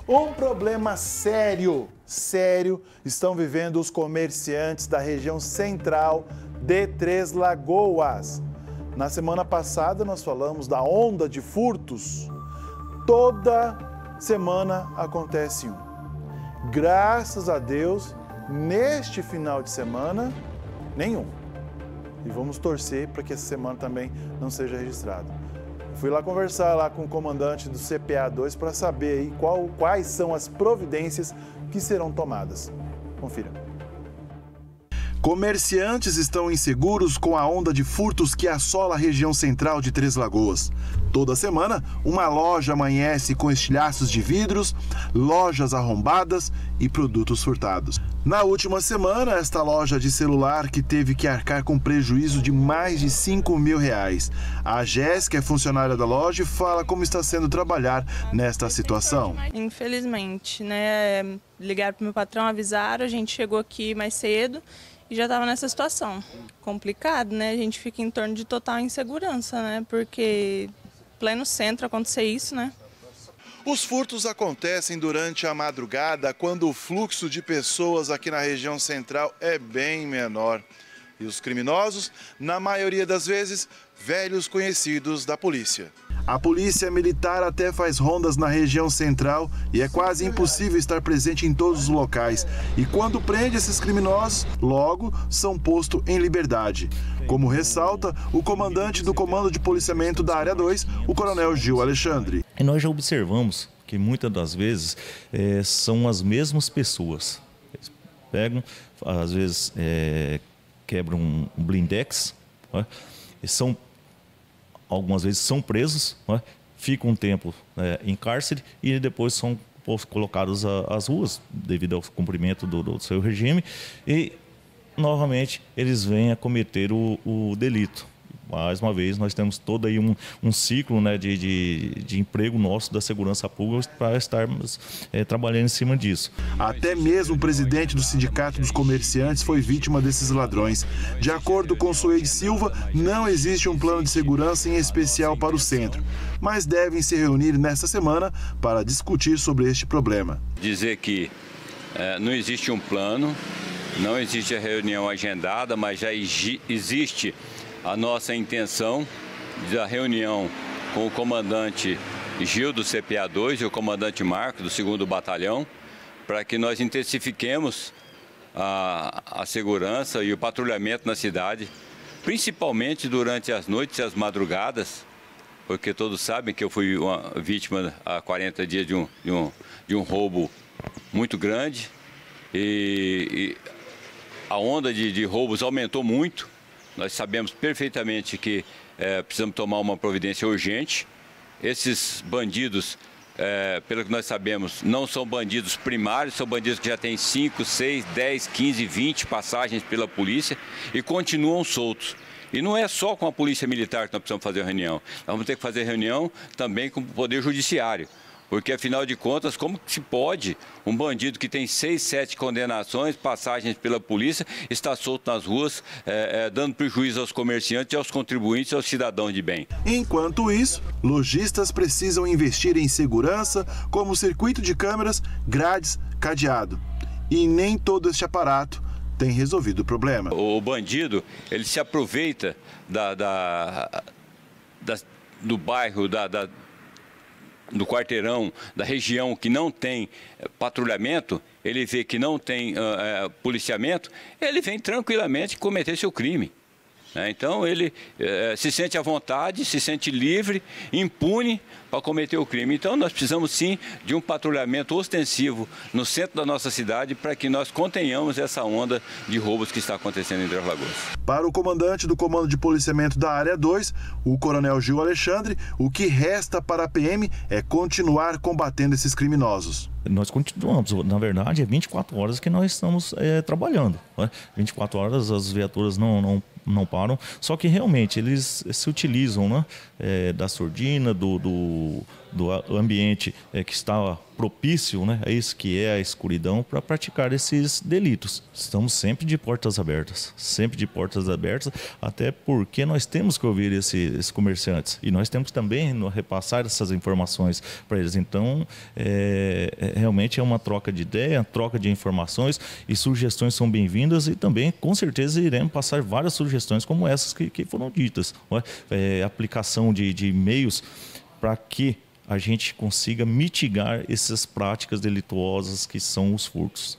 Um problema sério estão vivendo os comerciantes da região central de Três Lagoas. Na semana passada nós falamos da onda de furtos. Toda semana acontece um. Graças a Deus, neste final de semana, nenhum. E vamos torcer para que essa semana também não seja registrado. Fui lá conversar lá com o comandante do CPA-2 para saber aí quais são as providências que serão tomadas. Confira. Comerciantes estão inseguros com a onda de furtos que assola a região central de Três Lagoas. Toda semana, uma loja amanhece com estilhaços de vidros, lojas arrombadas e produtos furtados. Na última semana, esta loja de celular que teve que arcar com prejuízo de mais de R$5.000. A Jéssica é funcionária da loja e fala como está sendo trabalhar nesta situação. Infelizmente, né? Ligaram para o meu patrão, avisaram, a gente chegou aqui mais cedo e já estava nessa situação. Complicado, né? A gente fica em torno de total insegurança, né? Porque pleno centro acontecer isso, né? Os furtos acontecem durante a madrugada, quando o fluxo de pessoas aqui na região central é bem menor. E os criminosos, na maioria das vezes, velhos conhecidos da polícia. A polícia militar até faz rondas na região central e é quase impossível estar presente em todos os locais. E quando prende esses criminosos, logo são postos em liberdade. Como ressalta o comandante do Comando de Policiamento da Área 2, o Coronel Gil Alexandre. E nós já observamos que muitas das vezes são as mesmas pessoas. Eles pegam, às vezes quebram um blindex, né? Algumas vezes são presos, né? Ficam um tempo em cárcere e depois são colocados às ruas devido ao cumprimento do seu regime e novamente eles vêm a cometer o delito. Mais uma vez, nós temos todo aí um ciclo, né, de emprego nosso da segurança pública para estarmos trabalhando em cima disso. Até mesmo o presidente do Sindicato dos Comerciantes foi vítima desses ladrões. De acordo com Suede Silva, não existe um plano de segurança em especial para o centro, mas devem se reunir nesta semana para discutir sobre este problema. Dizer que não existe um plano, não existe a reunião agendada, mas já existe a nossa intenção da reunião com o comandante Gil do CPA-2 e o comandante Marco do 2º Batalhão, para que nós intensifiquemos a segurança e o patrulhamento na cidade, principalmente durante as noites e as madrugadas, porque todos sabem que eu fui uma vítima há 40 dias de um roubo muito grande e a onda de roubos aumentou muito. Nós sabemos perfeitamente que precisamos tomar uma providência urgente. Esses bandidos, pelo que nós sabemos, não são bandidos primários, são bandidos que já têm 5, 6, 10, 15, 20 passagens pela polícia e continuam soltos. E não é só com a polícia militar que nós precisamos fazer reunião. Nós vamos ter que fazer reunião também com o Poder Judiciário. Porque, afinal de contas, como se pode um bandido que tem 6, 7 condenações, passagens pela polícia, estar solto nas ruas, dando prejuízo aos comerciantes, aos contribuintes e aos cidadãos de bem? Enquanto isso, lojistas precisam investir em segurança, como circuito de câmeras, grades, cadeado. E nem todo este aparato tem resolvido o problema. O bandido, ele se aproveita do bairro, do quarteirão, da região que não tem patrulhamento, ele vê que não tem policiamento, ele vem tranquilamente cometer seu crime. Então ele se sente à vontade, se sente livre, impune para cometer o crime. Então nós precisamos sim de um patrulhamento ostensivo no centro da nossa cidade para que nós contenhamos essa onda de roubos que está acontecendo em Três Lagoas. Para o comandante do Comando de Policiamento da Área 2, o Coronel Gil Alexandre, o que resta para a PM é continuar combatendo esses criminosos. Nós continuamos, na verdade é 24 horas que nós estamos trabalhando, né? 24 horas as viaturas não param, só que realmente eles se utilizam, né, da surdina, do ambiente que está propício, né, a isso que é a escuridão, para praticar esses delitos. Estamos sempre de portas abertas, até porque nós temos que ouvir esses comerciantes e nós temos também repassar essas informações para eles. Então, realmente é uma troca de ideia, troca de informações, e sugestões são bem-vindas, e também, com certeza, iremos passar várias sugestões como essas que foram ditas. Aplicação de meios para que a gente consiga mitigar essas práticas delituosas que são os furtos.